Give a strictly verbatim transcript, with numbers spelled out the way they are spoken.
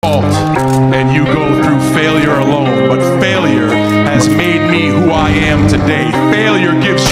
and you go through failure alone, but failure has made me who I am today. Failure gives